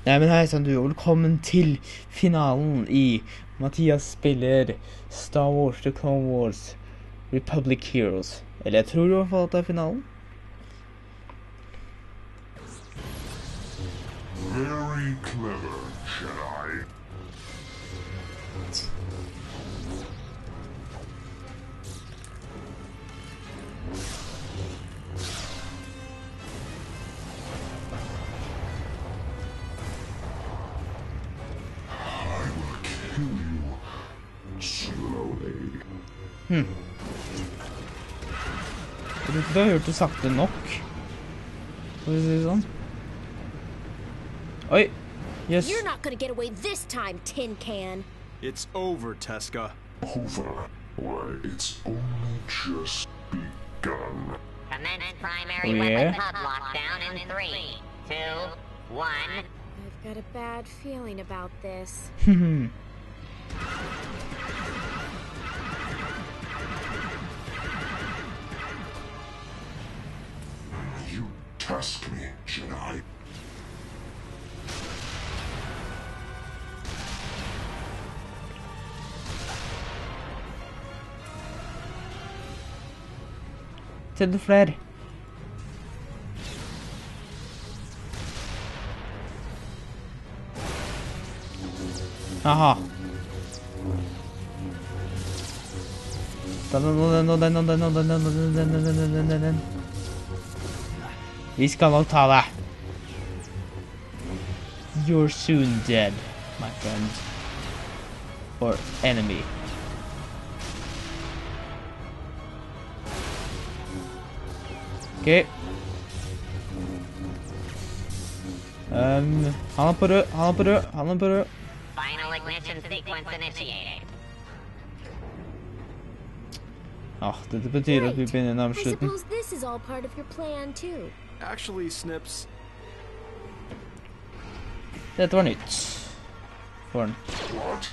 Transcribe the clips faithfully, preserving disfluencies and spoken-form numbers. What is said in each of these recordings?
Nei, men hei sann du, og velkommen til finalen i Mathias spiller Star Wars The Clone Wars Republic Heroes. Eller jeg tror i hvert fall at det er finalen. Very clever, Jedi. Hmm. Jeg tror ikke du har hørt det sakte nok. For å si det sånn. Oi! Yes. You're not gonna get away this time, Tin Can. It's over, Teska. Over. Why, it's only just begun. Commence primary Oh, yeah? weapon hub lockdown in three, two, one. I've got a bad feeling about this. Hmm. You task me, Jedi. Send det flere. Aha. Den, den, den, den, den, den, den, den, den, den, den, den, den, den. Vi skal nok ta det. You're soon dead, my friend. Or enemy. Okay. Um, han er på rød, han er på rød, han er på rød. Final ignition sequence initiated. Ah, dette betyr at vi begynner nærmere I slutten. suppose this is all part of your plan too. Actually, Snips, Dette var nytt. For den. What?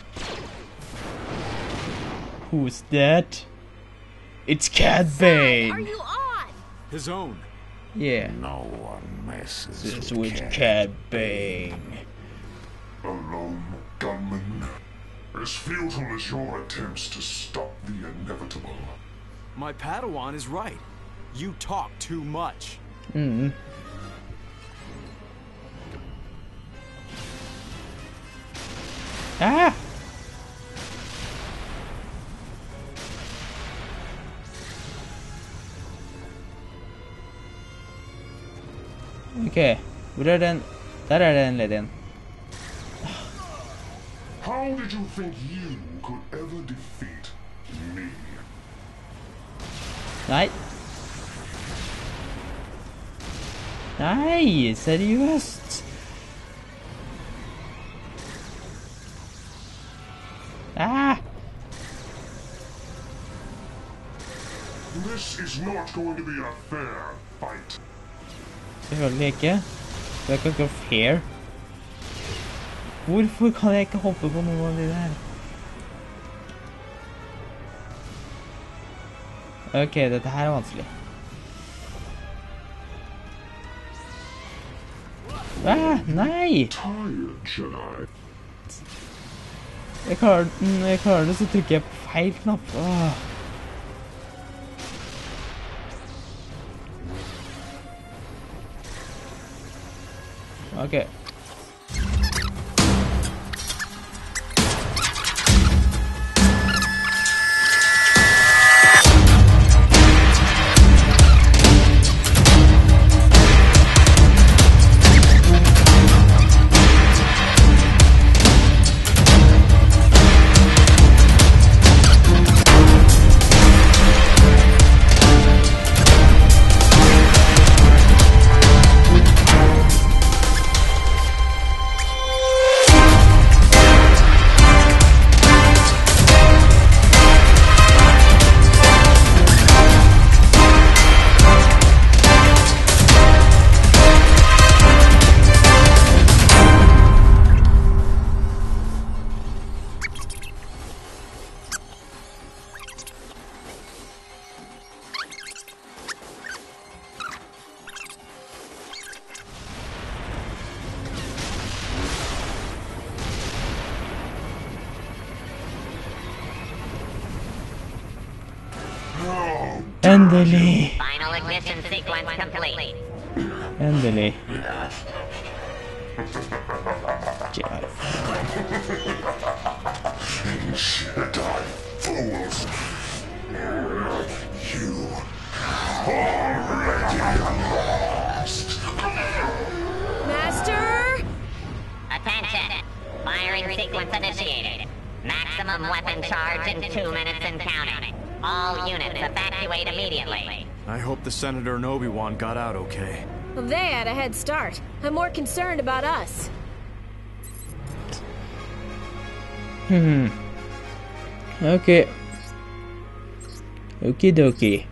Who's that? It's Cad Are Bane! you on? his own. Yeah. No one messes This with with Cad. Cad Bane. A lone gunman. As futile as your attempts to stop the inevitable. My Padawan is right. You talk too much. Mm. Ah! Okay, hvor er den? Der er den leden. How did you think you could ever defeat me? Nei. Nei, seriøst. Ah! This is not going to be a fair fight. Selvfølgelig ikke. Det er ikke akkurat fair. Hvorfor kan jeg ikke hoppe på noen av de der? Ok, dette her er vanskelig. Ah, nei! Tired, Jedi. Jeg klarer den, jeg klarer det, så trykker jeg på feil knapp. Åh. Ok. Endelig. Final ignition sequence complete. Endelig. Jedi. Jedi fools. You already lost. Master! Attention! Firing sequence initiated. Maximum weapon charge in two minutes and counting. All units evacuate immediately. I hope the Senator and Obi-Wan got out okay. Well, they had a head start. I'm more concerned about us. Hmm. Okay. Okidoki.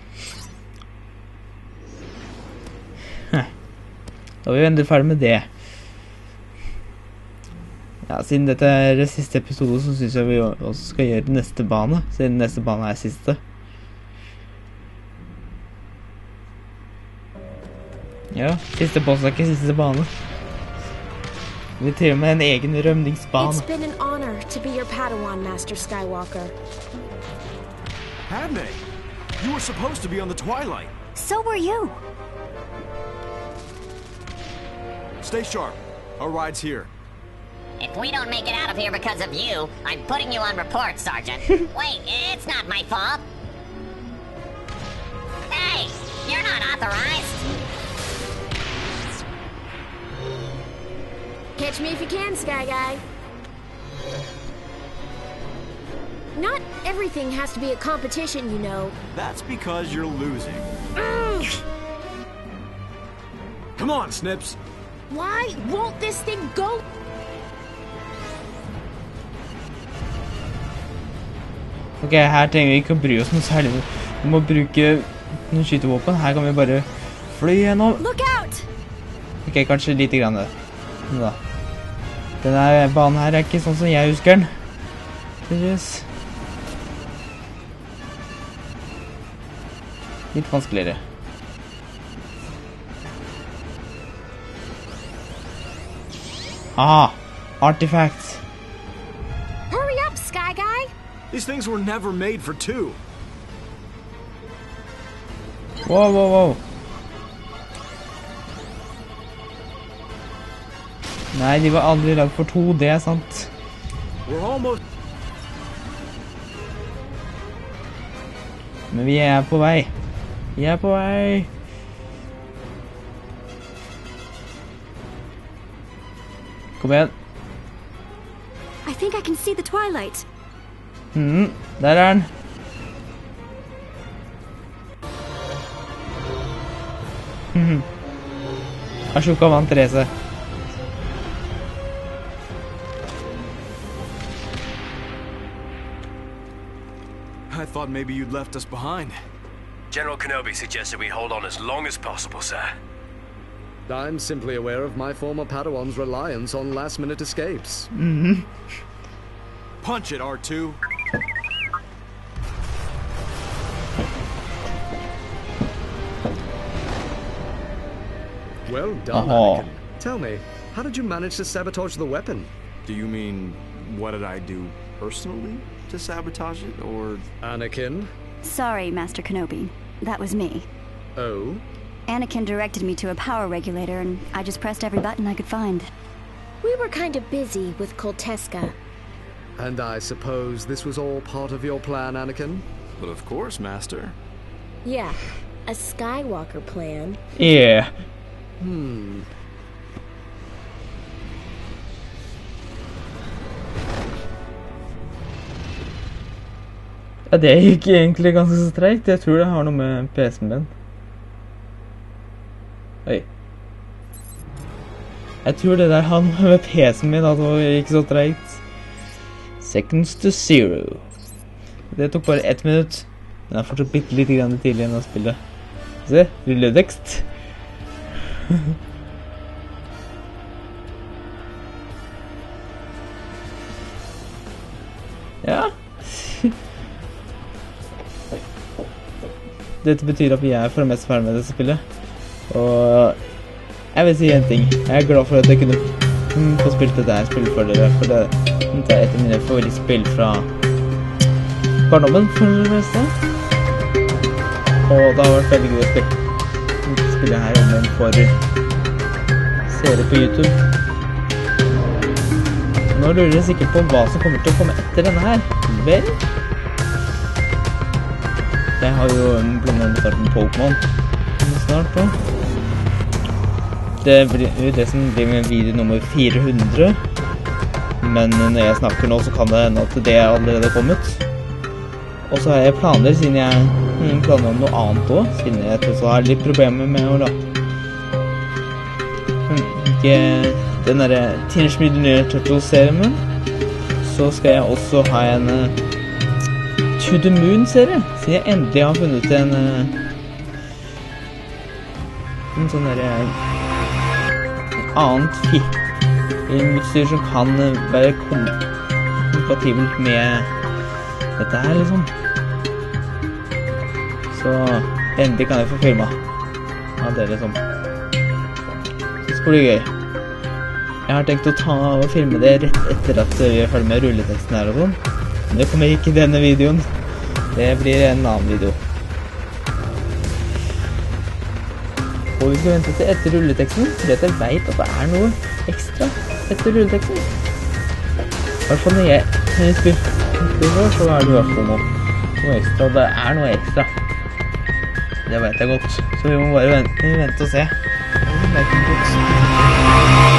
Da var vi endelig ferdig med det. Ja, siden dette er siste episode, så synes jeg vi også skal gjøre neste bane, siden neste bane er siste. Ja, siste boss er ikke siste bane. Vi til og med en egen rømningsbane. It's been an honor to be your Padawan, Master Skywalker. Padme! You were supposed to be on the Twilight. So were you. Stay sharp. Our ride's here. If we don't make it out of here because of you, I'm putting you on report, Sergeant. Wait, it's not my fault. Hey, you're not authorized. Catch me if you can, Sky Guy. Not everything has to be a competition, you know. That's because you're losing. Come on, Snips. Why won't this thing go? Ok, her trenger vi ikke å bry oss noe særlig. Vi må bruke noen skytevåpen. Her kan vi bare fly gjennom. Look out! Ok, kanskje lite grann. Nå da. Denne banen her er ikke sånn som jeg husker den. Yes. Litt vanskeligere. Ah, artifacts. Hurry up, Sky Guy! These things were never made for two. Wow, wow, wow. Nei, de var aldri laget for to, det er sant. We're almost... Men vi er på vei. Vi er på vei. Kom igjen. I think I can see the Twilight. Mhm, der er den. Mhm. Ashoka vant Therese. I thought maybe you'd left us behind. General Kenobi suggested we hold on as long as possible, sir. I'm simply aware of my former Padawan's reliance on last-minute escapes. Mhm. Punch it, R two. Well done, Oh. Anakin. Tell me, how did you manage to sabotage the weapon? Do you mean, what did I do personally to sabotage it, or... Anakin? Sorry, Master Kenobi. That was me. Oh? Anakin directed me to a power regulator, and I just pressed every button I could find. We were kind of busy with Kolteska. And I suppose this was all part of your plan, Anakin? But of course, Master. Yeah, a Skywalker plan. Yeah. Hmm. Ja, det gikk egentlig ganske så streit. Jeg tror det har noe med P C-en min. Oi. Jeg tror det der har noe med P C-en min, at det gikk så streit. Seconds to zero. Det tok bare ett minutt. Men det er fortsatt bitte litt grann tidlig enn å spille. Se, rulletekst. Ja. Dette betyr at vi er for det meste ferdig med dette spillet. Og jeg vil si en ting. Jeg er glad for at jeg kunne få spilt dette her spillet for dere. For det, det er et av mine favorittspill fra barndommen, for det meste. Og det har vært veldig gøy å spille, spille her om en for seere på YouTube. Nå lurer jeg sikkert på hva som kommer til å komme etter denne her. Vel? Jeg har jo blant annet startet med Pokémon snart nå. Det blir jo det som blir med video nummer fire hundre. Men når jeg snakker nå så kan det hende at det er allerede kommet. Og så har jeg planer siden jeg planer om noe annet også. Siden jeg tror så har litt problemer med å da. Ikke den der Teenage Mutant Ninja Turtles-serien. Så skal jeg også ha en To the Moon-serie, siden jeg endelig har funnet en en sånn der en annet filmutstyr som kan være kom kompatibelt med dette her, liksom. Så endelig kan jeg få filma av det, liksom. Så det skal bli gøy. Jeg har tenkt å ta og filme det rett etter at vi er ferdig med rulleteksten her og sånn. Men det kommer ikke i denne videoen. Det blir en annen video. Og vi skal vente til etter rulleteksten, fordi jeg vet at det er noe ekstra etter rulleteksten. I hvert fall når jeg spiller, så er det i hvert fall noe, noe ekstra. Det er noe ekstra. Det vet jeg godt. Så vi må bare vente, vente og se. Det vet jeg godt.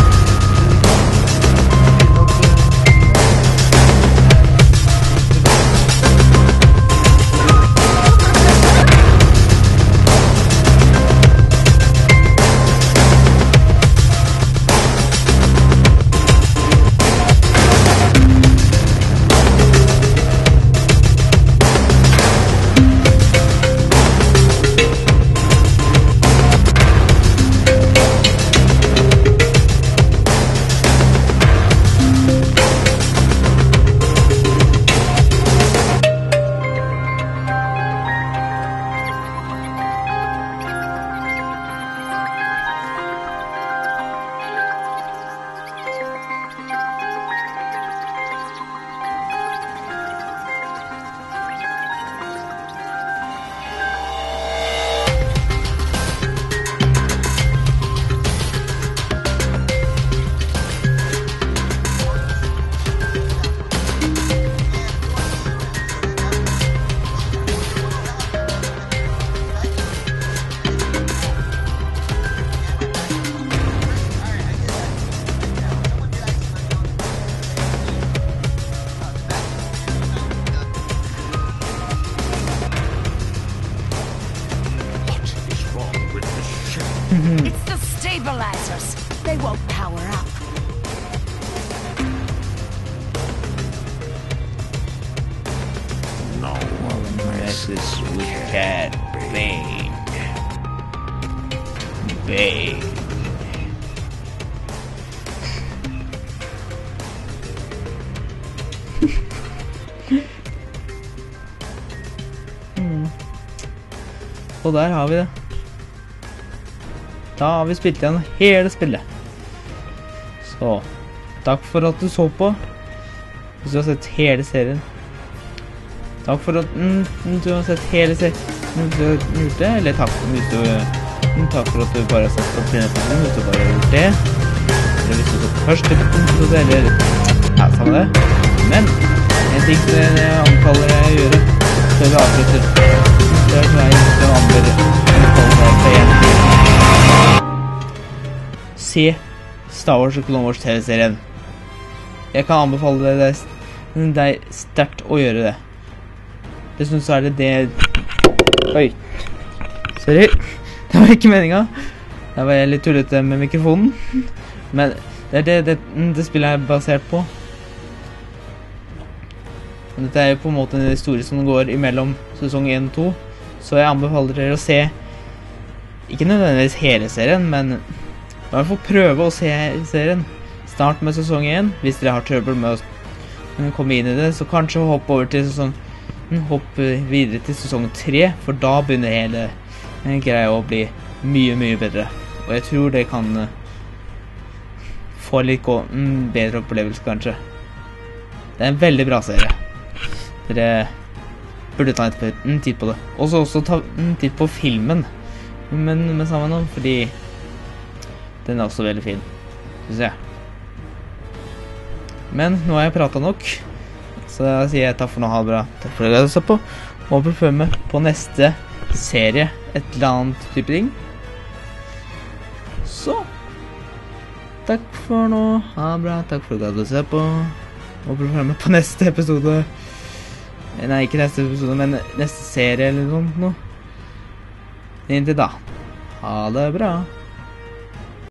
It's the stabilizers. They won't power up. No one messes with Cat Bane. Bane. mm. Og der har vi det. Da har vi spilt igjen hele spillet. Så, takk for at du så på. Hvis du har sett hele serien. Takk for at mm, du har sett hele serien. Du har gjort det, eller takk, hvis du, mm, takk for at du bare har sett på filmen, hvis du bare har gjort det. Eller hvis du har sett første episode, eller ja, samme det. Men, en ting som jeg anbefaler deg å gjøre, før vi avslutter, det er sånn jeg skal anbefale deg igjen. Se Star Wars og Clone Wars T V-serien. Jeg kan anbefale deg, deg sterkt å gjøre det. Dessuten så er det det... Oi. Sorry. Det var ikke meningen. Der var jeg litt tullete med mikrofonen. Men det er det, det, det spillet er basert på. Dette er jo på en måte en historie som går imellom sesong én og to. Så jeg anbefaler dere å se, ikke nødvendigvis hele serien, men i hvert fall prøve å se serien. Start med sesong én, hvis dere har trøbbel med å komme inn i det, så kanskje hopp over til sesong, hopp videre til sesong tre, for da begynner hele greia å bli mye, mye bedre. Og jeg tror det kan få litt gå, mm, bedre opplevelse kanskje. Det er en veldig bra serie. Dere burde ta en titt på det. Og så også ta en titt på filmen, men med samme navn, fordi den er også veldig fin, synes jeg. Men nå har jeg pratet nok, så jeg sier jeg takk for nå, ha det bra. Takk for at dere så på, og følg med på neste serie, et eller annet type ting. Så, takk for nå, ha det bra, takk for at dere så på, og følg med på neste episode. Nei, ikke neste episode, men neste serie eller noe sånt nå. Inntil da, ha det bra.